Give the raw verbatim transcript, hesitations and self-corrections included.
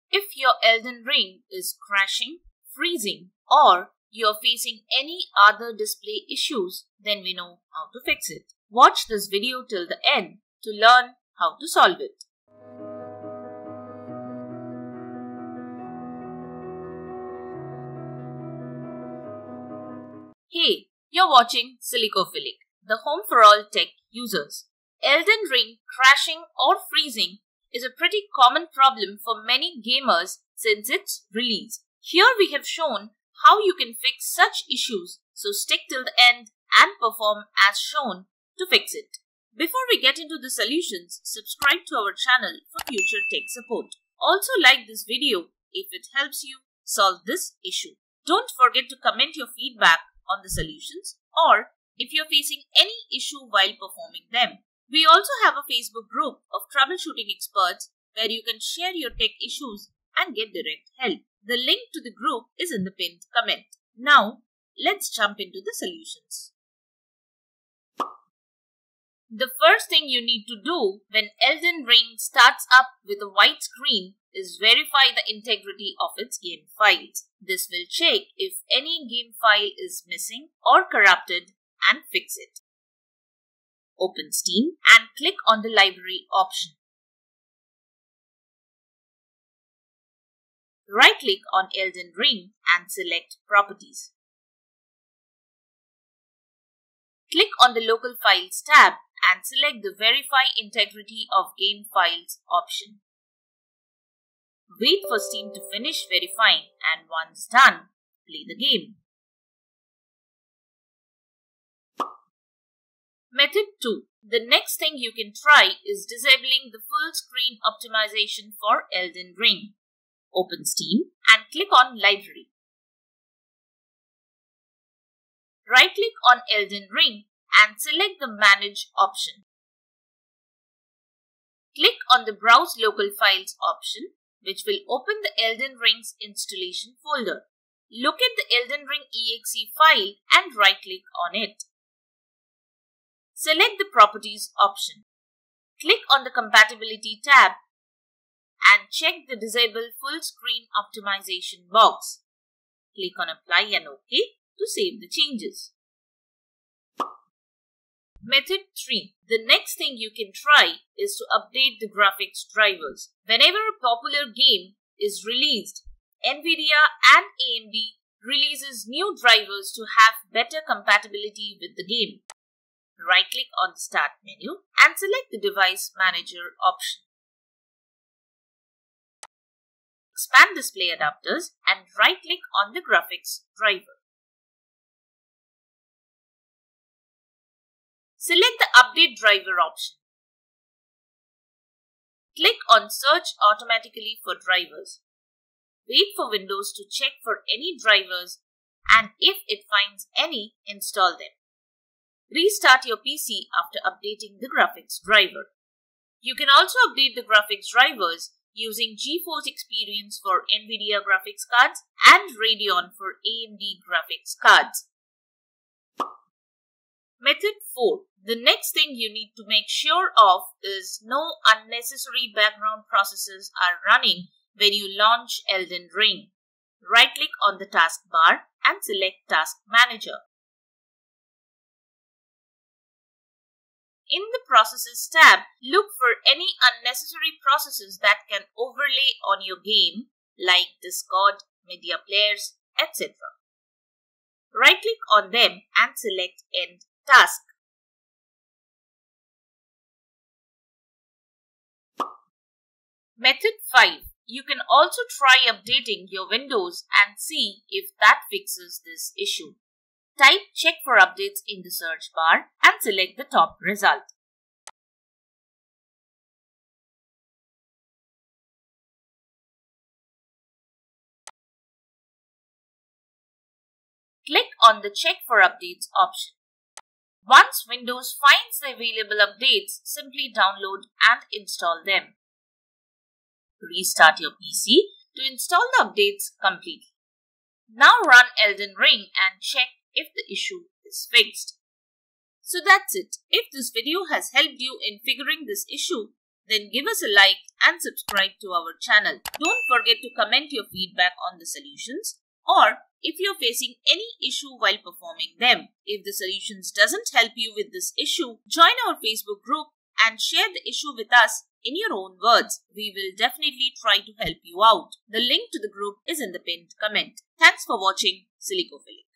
If your Elden Ring is crashing, freezing, or you're facing any other display issues, then we know how to fix it. Watch this video till the end to learn how to solve it. Hey, you're watching Silicophilic, the home for all tech users. Elden Ring crashing or freezing is a pretty common problem for many gamers since its release. Here we have shown how you can fix such issues, so stick till the end and perform as shown to fix it. Before we get into the solutions, subscribe to our channel for future tech support. Also like this video if it helps you solve this issue. Don't forget to comment your feedback on the solutions or if you're facing any issue while performing them. We also have a Facebook group of troubleshooting experts where you can share your tech issues and get direct help. The link to the group is in the pinned comment. Now, let's jump into the solutions. The first thing you need to do when Elden Ring starts up with a white screen is verify the integrity of its game files. This will check if any game file is missing or corrupted and fix it. Open Steam and click on the library option. Right-click on Elden Ring and select Properties. Click on the Local Files tab and select the Verify Integrity of Game Files option. Wait for Steam to finish verifying and once done, play the game. Method two. The next thing you can try is disabling the full screen optimization for Elden Ring. Open Steam and click on Library. Right-click on Elden Ring and select the Manage option. Click on the Browse Local Files option, which will open the Elden Ring's installation folder. Locate the Elden Ring E X E file and right-click on it. Select the Properties option. Click on the Compatibility tab and check the Disable Full Screen Optimization box. Click on Apply and OK to save the changes. Method three. The next thing you can try is to update the graphics drivers. Whenever a popular game is released, NVIDIA and A M D releases new drivers to have better compatibility with the game. Right-click on the Start menu and select the Device Manager option. Expand Display Adapters and right-click on the graphics driver. Select the Update Driver option. Click on Search automatically for drivers. Wait for Windows to check for any drivers and if it finds any, install them. Restart your P C after updating the graphics driver. You can also update the graphics drivers using GeForce Experience for NVIDIA graphics cards and Radeon for A M D graphics cards. Method four. The next thing you need to make sure of is no unnecessary background processes are running when you launch Elden Ring. Right-click on the taskbar and select Task Manager. In the Processes tab, look for any unnecessary processes that can overlay on your game like Discord, media players, et cetera. Right-click on them and select End Task. Method five. You can also try updating your Windows and see if that fixes this issue. Type Check for Updates in the search bar and select the top result. Click on the Check for Updates option. Once Windows finds the available updates, simply download and install them. Restart your P C to install the updates completely. Now run Elden Ring and check if the issue is fixed. So that's it. If this video has helped you in figuring this issue, then give us a like and subscribe to our channel. Don't forget to comment your feedback on the solutions, or if you're facing any issue while performing them. If the solutions doesn't help you with this issue, join our Facebook group and share the issue with us in your own words. We will definitely try to help you out. The link to the group is in the pinned comment. Thanks for watching Silicophilic.